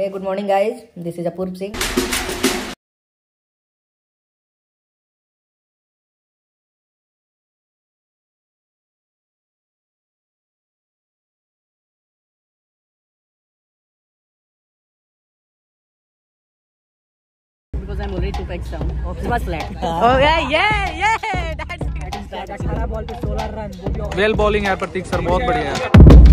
Hey, good morning guys. This is Apurv Singh. Because I'm already 2 packs down. It was flat. Okay, yeah. That's 18 ball पे 16 run. Well bowling है प्रतीक sir, बहुत बढ़िया है.